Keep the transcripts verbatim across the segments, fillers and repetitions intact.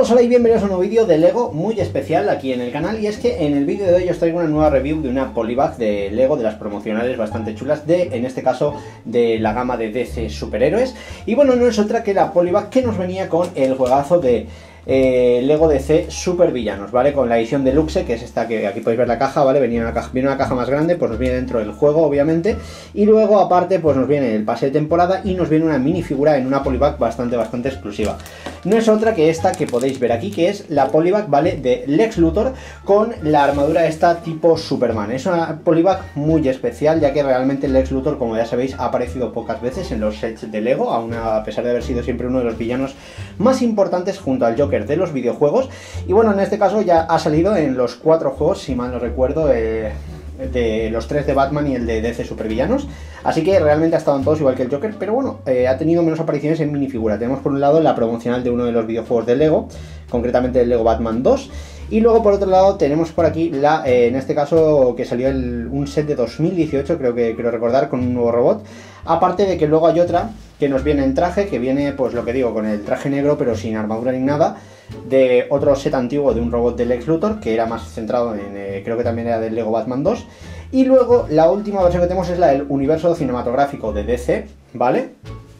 hola y bienvenidos a un nuevo vídeo de Lego muy especial aquí en el canal. Y es que en el vídeo de hoy os traigo una nueva review de una polybag de Lego, de las promocionales bastante chulas, de, en este caso, de la gama de D C Superhéroes. Y bueno, no es otra que la polybag que nos venía con el juegazo de eh, Lego D C Supervillanos, ¿vale? Con la edición deluxe, que es esta que aquí podéis ver la caja, ¿vale? Venía una caja, viene una caja más grande, pues nos viene dentro del juego, obviamente. Y luego, aparte, pues nos viene el pase de temporada y nos viene una minifigura en una polybag bastante, bastante exclusiva. No es otra que esta que podéis ver aquí, que es la polybag, ¿vale? De Lex Luthor con la armadura esta tipo Superman. Es una polybag muy especial, ya que realmente Lex Luthor, como ya sabéis, ha aparecido pocas veces en los sets de Lego, aún a pesar de haber sido siempre uno de los villanos más importantes junto al Joker de los videojuegos. Y bueno, en este caso ya ha salido en los cuatro juegos, si mal no recuerdo, eh... de los tres de Batman y el de D C Supervillanos, así que realmente ha estado en todos igual que el Joker, pero bueno, eh, ha tenido menos apariciones en minifigura. Tenemos por un lado la promocional de uno de los videojuegos de Lego, concretamente el Lego Batman dos, y luego por otro lado tenemos por aquí la, eh, en este caso que salió el, un set de dos mil dieciocho, creo que quiero recordar, con un nuevo robot, aparte de que luego hay otra que nos viene en traje, que viene pues lo que digo, con el traje negro pero sin armadura ni nada, de otro set antiguo de un robot de Lex Luthor, que era más centrado en, eh, creo que también era del Lego Batman dos. Y luego la última versión que tenemos es la del universo cinematográfico de D C, ¿vale?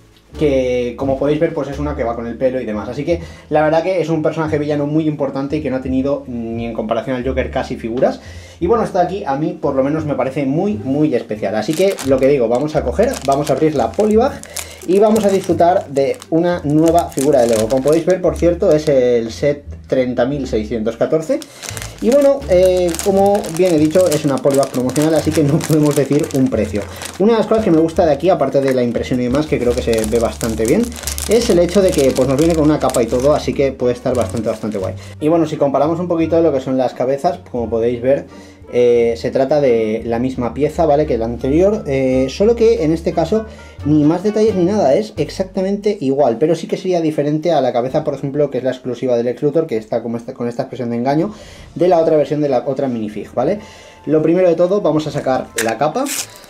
Que como podéis ver pues es una que va con el pelo y demás, así que la verdad que es un personaje villano muy importante y que no ha tenido ni en comparación al Joker casi figuras. Y bueno, está aquí, a mí por lo menos me parece muy muy especial, así que lo que digo, vamos a coger, vamos a abrir la polybag y vamos a disfrutar de una nueva figura de Lego. Como podéis ver, por cierto, es el set treinta mil seiscientos catorce. Y bueno, eh, como bien he dicho, es una polybag promocional, así que no podemos decir un precio. Una de las cosas que me gusta de aquí, aparte de la impresión y demás, que creo que se ve bastante bien, es el hecho de que pues nos viene con una capa y todo, así que puede estar bastante, bastante guay. Y bueno, si comparamos un poquito de lo que son las cabezas, como podéis ver, Eh, se trata de la misma pieza, ¿vale? Que la anterior, eh, solo que en este caso ni más detalles ni nada, es exactamente igual, pero sí que sería diferente a la cabeza, por ejemplo, que es la exclusiva del Lex Luthor, que está como esta, con esta expresión de engaño, de la otra versión de la otra minifig, ¿vale? Lo primero de todo, vamos a sacar la capa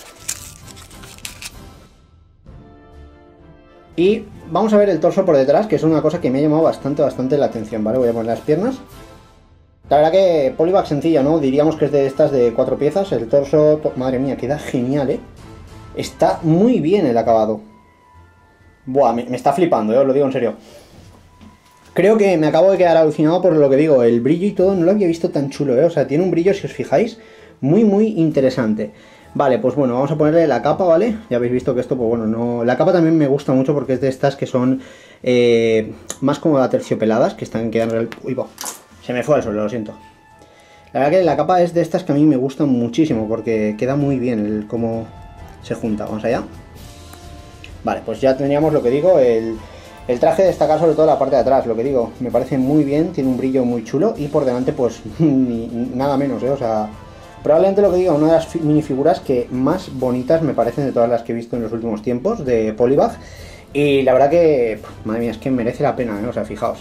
y vamos a ver el torso por detrás, que es una cosa que me ha llamado bastante, bastante la atención, ¿vale? Voy a poner las piernas. La verdad que polybag sencilla, ¿no? Diríamos que es de estas de cuatro piezas. El torso, madre mía, queda genial, ¿eh? Está muy bien el acabado. Buah, me, me está flipando, ¿eh? Os lo digo en serio. Creo que me acabo de quedar alucinado por lo que digo. El brillo y todo no lo había visto tan chulo, ¿eh? O sea, tiene un brillo, si os fijáis, muy, muy interesante. Vale, pues bueno, vamos a ponerle la capa, ¿vale? Ya habéis visto que esto, pues bueno, no... La capa también me gusta mucho porque es de estas que son eh, más como aterciopeladas, que están quedando... Uy, va. Se me fue al suelo, lo siento. La verdad que la capa es de estas que a mí me gustan muchísimo porque queda muy bien el cómo se junta. Vamos allá. Vale, pues ya tendríamos lo que digo, el, el traje destacar sobre todo la parte de atrás, lo que digo, me parece muy bien, tiene un brillo muy chulo y por delante pues ni, nada menos, ¿eh? O sea, probablemente lo que digo, una de las minifiguras que más bonitas me parecen de todas las que he visto en los últimos tiempos de polybag. Y la verdad que, madre mía, es que merece la pena, ¿eh? O sea, fijaos.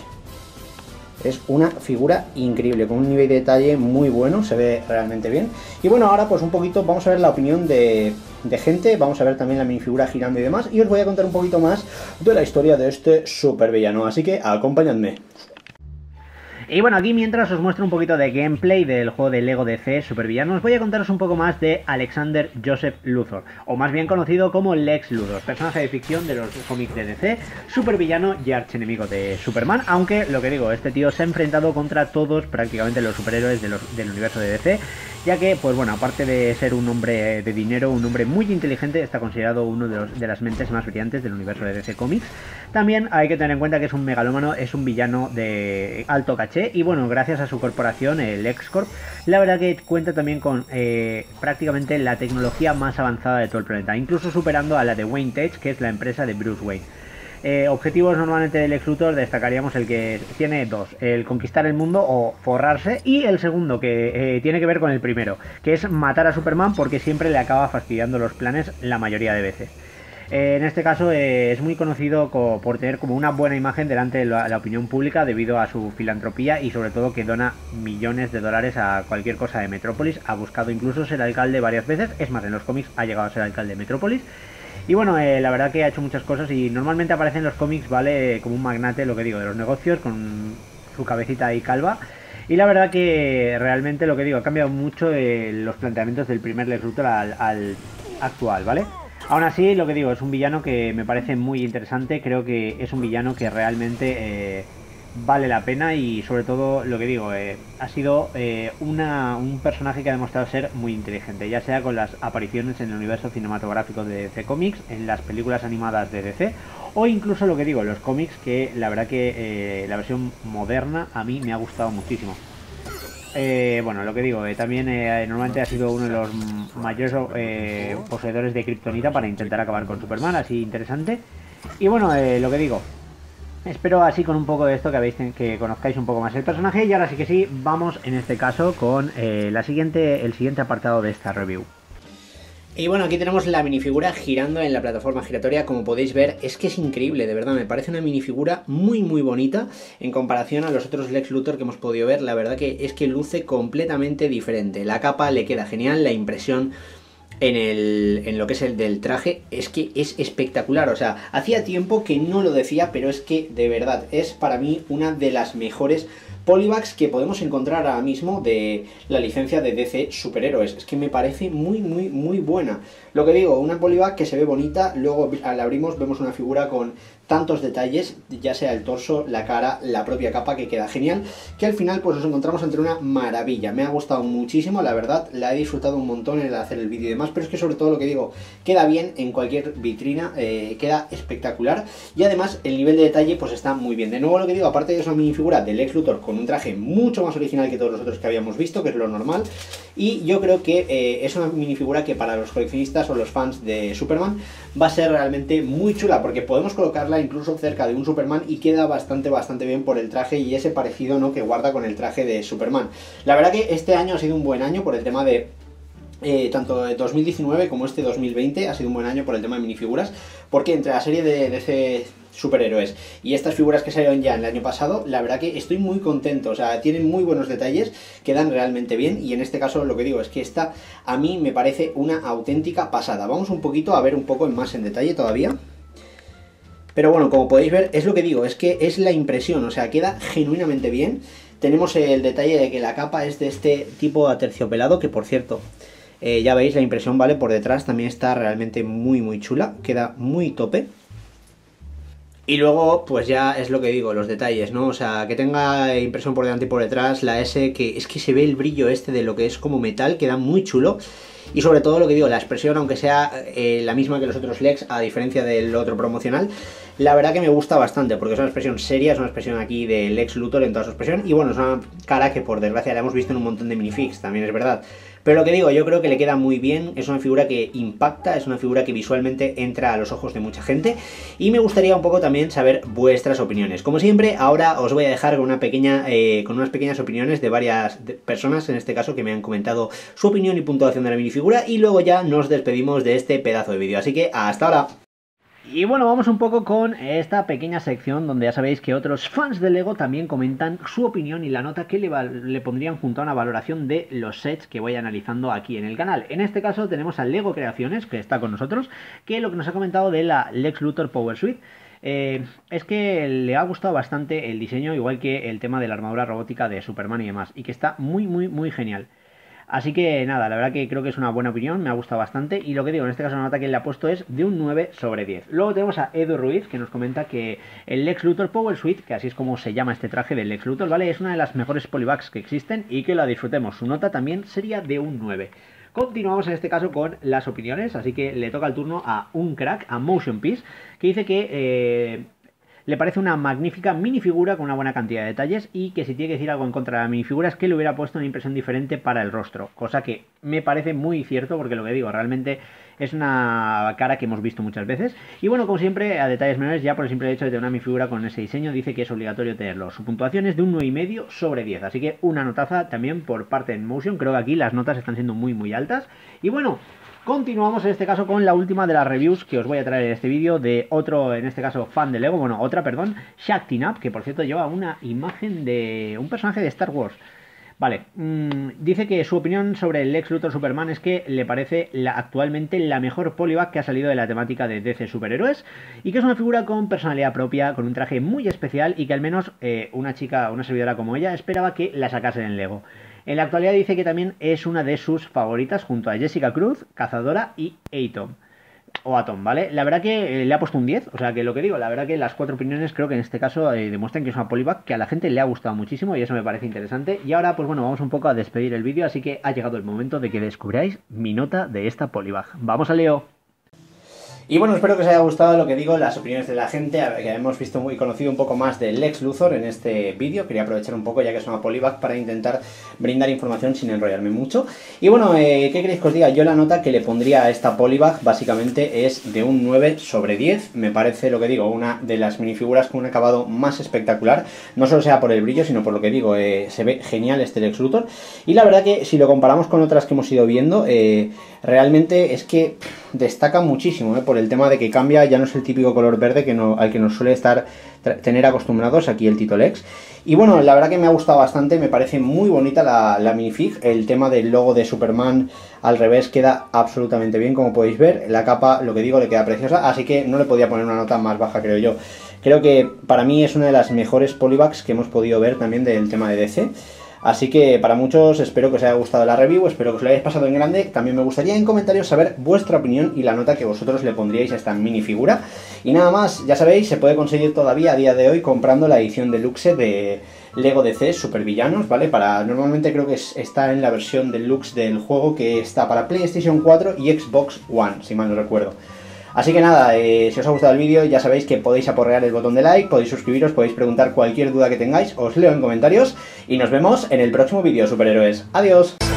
Es una figura increíble, con un nivel de detalle muy bueno, se ve realmente bien. Y bueno, ahora pues un poquito vamos a ver la opinión de, de gente, vamos a ver también la minifigura girando y demás. Y os voy a contar un poquito más de la historia de este supervillano, así que acompañadme. Y bueno, aquí mientras os muestro un poquito de gameplay del juego de Lego D C Supervillanos, voy a contaros un poco más de Alexander Joseph Luthor, o más bien conocido como Lex Luthor, personaje de ficción de los cómics de D C, supervillano y archienemigo de Superman, aunque lo que digo, este tío se ha enfrentado contra todos prácticamente los superhéroes de los, del universo de D C, ya que, pues bueno, aparte de ser un hombre de dinero, un hombre muy inteligente, está considerado uno de, los, de las mentes más brillantes del universo de D C Comics. También hay que tener en cuenta que es un megalómano, es un villano de alto caché y bueno, gracias a su corporación, el X-Corp, la verdad que cuenta también con eh, prácticamente la tecnología más avanzada de todo el planeta, incluso superando a la de Wayne Tech, que es la empresa de Bruce Wayne. Eh, objetivos normalmente del Lex Luthor destacaríamos el que tiene dos, el conquistar el mundo o forrarse, y el segundo que eh, tiene que ver con el primero, que es matar a Superman porque siempre le acaba fastidiando los planes la mayoría de veces. Eh, en este caso eh, es muy conocido co por tener como una buena imagen delante de la, la opinión pública debido a su filantropía y sobre todo que dona millones de dólares a cualquier cosa de Metrópolis. Ha buscado incluso ser alcalde varias veces, es más, en los cómics ha llegado a ser alcalde de Metrópolis. Y bueno, eh, la verdad que ha hecho muchas cosas y normalmente aparece en los cómics, ¿vale? Como un magnate, lo que digo, de los negocios, con su cabecita ahí calva. Y la verdad que realmente lo que digo, ha cambiado mucho eh, los planteamientos del primer Lex Luthor al, al actual, ¿vale? Aún así, lo que digo, es un villano que me parece muy interesante, creo que es un villano que realmente eh, vale la pena y sobre todo, lo que digo, eh, ha sido eh, una, un personaje que ha demostrado ser muy inteligente, ya sea con las apariciones en el universo cinematográfico de D C Comics, en las películas animadas de D C, o incluso lo que digo, los cómics, que la verdad que eh, la versión moderna a mí me ha gustado muchísimo. Eh, bueno, lo que digo, eh, también eh, normalmente ha sido uno de los mayores eh, poseedores de Kryptonita para intentar acabar con Superman, así interesante. Y bueno, eh, lo que digo, espero así con un poco de esto que habéis que conozcáis un poco más el personaje. Y ahora sí que sí, vamos en este caso con eh, la siguiente, el siguiente apartado de esta review. Y bueno, aquí tenemos la minifigura girando en la plataforma giratoria, como podéis ver, es que es increíble, de verdad, me parece una minifigura muy muy bonita en comparación a los otros Lex Luthor que hemos podido ver, la verdad que es que luce completamente diferente, la capa le queda genial, la impresión en, el, en lo que es el del traje es que es espectacular, o sea, hacía tiempo que no lo decía, pero es que de verdad es para mí una de las mejores Polybags que podemos encontrar ahora mismo de la licencia de D C Superhéroes. Es que me parece muy, muy, muy buena. Lo que digo, una Polybag que se ve bonita, luego al abrimos vemos una figura con tantos detalles, ya sea el torso, la cara, la propia capa, que queda genial, que al final pues nos encontramos entre una maravilla. Me ha gustado muchísimo, la verdad, la he disfrutado un montón en el hacer el vídeo y demás, pero es que sobre todo lo que digo, queda bien en cualquier vitrina, eh, queda espectacular, y además el nivel de detalle pues está muy bien. De nuevo lo que digo, aparte de esa minifigura del Lex Luthor con un traje mucho más original que todos los otros que habíamos visto, que es lo normal, y yo creo que eh, es una minifigura que para los coleccionistas o los fans de Superman va a ser realmente muy chula, porque podemos colocarla incluso cerca de un Superman y queda bastante bastante bien por el traje y ese parecido, ¿no?, que guarda con el traje de Superman. La verdad que este año ha sido un buen año por el tema de Eh, tanto dos mil diecinueve como este dos mil veinte ha sido un buen año por el tema de minifiguras, porque entre la serie de D C Superhéroes y estas figuras que salieron ya en el año pasado, la verdad que estoy muy contento, o sea, tienen muy buenos detalles, quedan realmente bien, y en este caso lo que digo es que esta a mí me parece una auténtica pasada. Vamos un poquito a ver un poco más en detalle todavía. Pero bueno, como podéis ver, es lo que digo, es que es la impresión, o sea, queda genuinamente bien. Tenemos el detalle de que la capa es de este tipo aterciopelado, que por cierto, Eh, ya veis la impresión, ¿vale? Por detrás también está realmente muy muy chula, queda muy tope. Y luego, pues ya es lo que digo, los detalles, ¿no? O sea, que tenga impresión por delante y por detrás, la S, que es que se ve el brillo este de lo que es como metal, queda muy chulo. Y sobre todo lo que digo, la expresión, aunque sea eh, la misma que los otros Lex, a diferencia del otro promocional, la verdad que me gusta bastante, porque es una expresión seria, es una expresión aquí de Lex Luthor en toda su expresión, y bueno, es una cara que por desgracia la hemos visto en un montón de minifigs, también es verdad. Pero lo que digo, yo creo que le queda muy bien, es una figura que impacta, es una figura que visualmente entra a los ojos de mucha gente, y me gustaría un poco también saber vuestras opiniones. Como siempre, ahora os voy a dejar con, una pequeña, eh, con unas pequeñas opiniones de varias personas, en este caso, que me han comentado su opinión y puntuación de la minifigura, y luego ya nos despedimos de este pedazo de vídeo. Así que hasta ahora. Y bueno, vamos un poco con esta pequeña sección donde ya sabéis que otros fans de LEGO también comentan su opinión y la nota que le, le pondrían junto a una valoración de los sets que voy analizando aquí en el canal. En este caso tenemos a LEGO Creaciones, que está con nosotros, que lo que nos ha comentado de la Lex Luthor Power Suite eh, es que le ha gustado bastante el diseño, igual que el tema de la armadura robótica de Superman y demás, y que está muy muy muy genial. Así que nada, la verdad que creo que es una buena opinión, me ha gustado bastante, y lo que digo, en este caso la nota que le ha puesto es de un nueve sobre diez. Luego tenemos a Edu Ruiz, que nos comenta que el Lex Luthor Power Suite, que así es como se llama este traje del Lex Luthor, ¿vale?, es una de las mejores polybags que existen y que la disfrutemos. Su nota también sería de un nueve. Continuamos en este caso con las opiniones, así que le toca el turno a un crack, a Motion Piece, que dice que Eh, le parece una magnífica minifigura con una buena cantidad de detalles, y que si tiene que decir algo en contra de la minifigura es que le hubiera puesto una impresión diferente para el rostro, cosa que me parece muy cierto, porque lo que digo, realmente es una cara que hemos visto muchas veces. Y bueno, como siempre, a detalles menores, ya por el simple hecho de tener una minifigura con ese diseño, dice que es obligatorio tenerlo. Su puntuación es de un nueve y medio sobre diez, así que una notaza también por parte de Motion. Creo que aquí las notas están siendo muy muy altas. Y bueno, continuamos en este caso con la última de las reviews que os voy a traer en este vídeo, de otro, en este caso, fan de LEGO, bueno, otra, perdón, Shaktinap, que por cierto lleva una imagen de un personaje de Star Wars. Vale, mmm, dice que su opinión sobre el Lex Luthor Superman es que le parece la, actualmente la mejor polybag que ha salido de la temática de D C superhéroes y que es una figura con personalidad propia, con un traje muy especial y que al menos eh, una chica, una servidora como ella esperaba que la sacasen en Lego. En la actualidad dice que también es una de sus favoritas junto a Jessica Cruz, Cazadora y Atom. O Atom, ¿vale? La verdad que eh, le ha puesto un diez, o sea que lo que digo, la verdad que las cuatro opiniones creo que en este caso eh, demuestran que es una polybag que a la gente le ha gustado muchísimo y eso me parece interesante. Y ahora, pues bueno, vamos un poco a despedir el vídeo, así que ha llegado el momento de que descubráis mi nota de esta polybag. ¡Vamos a Leo! Y bueno, espero que os haya gustado lo que digo, las opiniones de la gente, que hemos visto muy conocido un poco más del Lex Luthor en este vídeo. Quería aprovechar un poco, ya que es una polybag, para intentar brindar información sin enrollarme mucho. Y bueno, eh, ¿qué queréis que os diga? Yo la nota que le pondría a esta polybag básicamente es de un nueve sobre diez. Me parece, lo que digo, una de las minifiguras con un acabado más espectacular. No solo sea por el brillo, sino por lo que digo, eh, se ve genial este Lex Luthor. Y la verdad que si lo comparamos con otras que hemos ido viendo, eh, realmente es que pff, destaca muchísimo, eh, por el tema de que cambia, ya no es el típico color verde que no, al que nos suele estar tener acostumbrados aquí el Tito Lex. Y bueno, la verdad que me ha gustado bastante, me parece muy bonita la, la minifig. El tema del logo de Superman al revés queda absolutamente bien, como podéis ver. La capa, lo que digo, le queda preciosa, así que no le podía poner una nota más baja, creo yo. Creo que para mí es una de las mejores polybags que hemos podido ver también del tema de D C. Así que para muchos espero que os haya gustado la review, espero que os lo hayáis pasado en grande. También me gustaría en comentarios saber vuestra opinión y la nota que vosotros le pondríais a esta minifigura. Y nada más, ya sabéis, se puede conseguir todavía a día de hoy comprando la edición deluxe de Lego D C Supervillanos, ¿vale? Para, normalmente creo que es, está en la versión deluxe del juego, que está para PlayStation cuatro y Xbox One, si mal no recuerdo. Así que nada, eh, si os ha gustado el vídeo ya sabéis que podéis aporrear el botón de like, podéis suscribiros, podéis preguntar cualquier duda que tengáis, os leo en comentarios y nos vemos en el próximo vídeo, superhéroes. ¡Adiós!